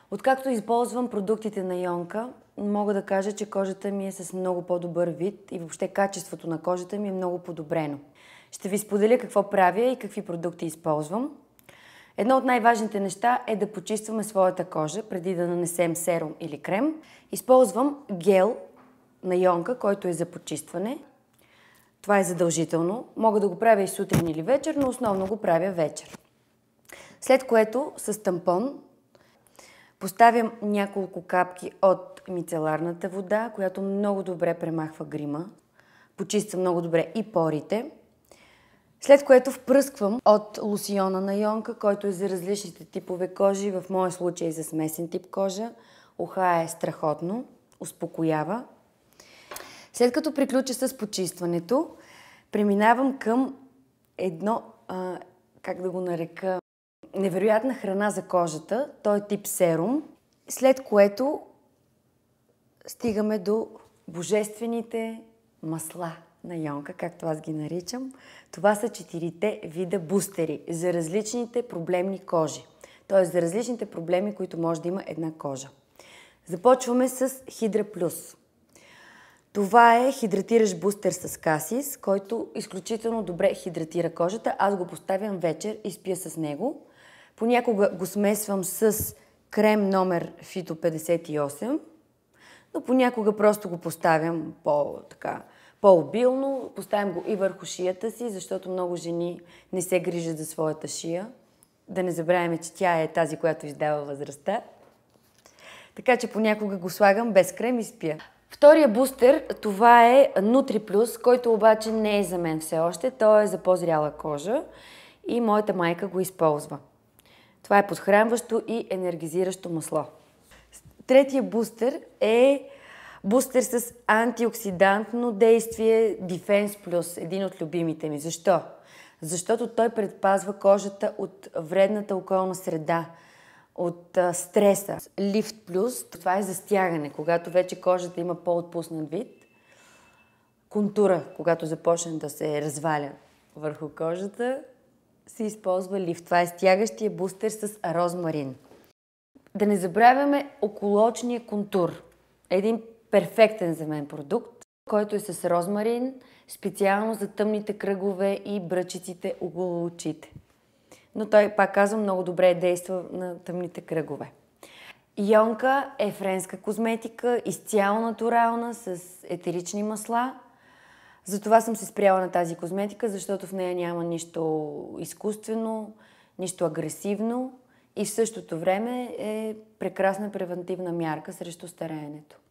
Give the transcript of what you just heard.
Откакто използвам продуктите на Йонка, мога да кажа, че кожата ми е с много по-добър вид и въобще качеството на кожата ми е много подобрено. Ще ви споделя какво правя и какви продукти използвам. Едно от най-важните неща е да почистваме своята кожа преди да нанесем серум или крем. Използвам гел на Йонка, който е за почистване. Това е задължително. Мога да го правя и сутрин или вечер, но основно го правя вечер. След което с тампон поставям няколко капки от мицеларната вода, която много добре премахва грима. Почиства много добре и порите. След което впръсквам от лосиона на Йонка, който е за различните типове кожи. В моя случай за смесен тип кожа. Уха е страхотно, успокоява. След като приключа с почистването, преминавам към едно, как да го нарека, невероятна храна за кожата. Той е тип серум. След което стигаме до божествените масла на Йонка, както аз ги наричам. Това са 4 вида бустери за различните проблемни кожи. Т.е. за различните проблеми, които може да има една кожа. Започваме с Хидра Плюс. Това е хидратиращ бустер с касис, който изключително добре хидратира кожата. Аз го поставям вечер и спя с него. Понякога го смесвам с крем номер Фито 58, но понякога просто го поставям по-обилно. Поставям го и върху шията си, защото много жени не се грижат за своята шия. Да не забравяме, че тя е тази, която издава възрастта. Така че понякога го слагам без крем и спя. Втория бустер, това е Nutri Plus, който обаче не е за мен все още. Той е за по-зряла кожа и моята майка го използва. Това е подхранващо и енергизиращо масло. Третия бустер е бустер с антиоксидантно действие Defense Plus, един от любимите ми. Защо? Защото той предпазва кожата от вредната околна среда, от стреса. Lift Plus, това е за стягане, когато вече кожата има по-отпуснат вид. Контура, когато започне да се разваля върху кожата, се използва лифт. Това е стягащия бустер с розмарин. Да не забравяме околоочния контур. Един перфектен за мен продукт, който е с розмарин, специално за тъмните кръгове и бръчиците около очите. Но той, пак казвам, много добре действа на тъмните кръгове. Йонка е френска козметика, изцяло натурална, с етерични масла. Затова съм се спряла на тази козметика, защото в нея няма нищо изкуствено, нищо агресивно и в същото време е прекрасна превентивна мярка срещу стареенето.